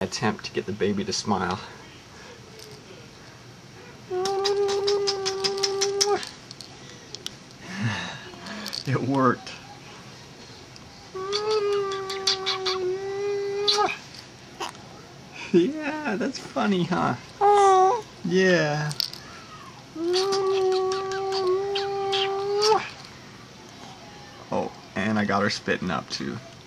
attempt to get the baby to smile. It worked. Yeah, that's funny, huh? Yeah. Oh, and I got her spitting up too.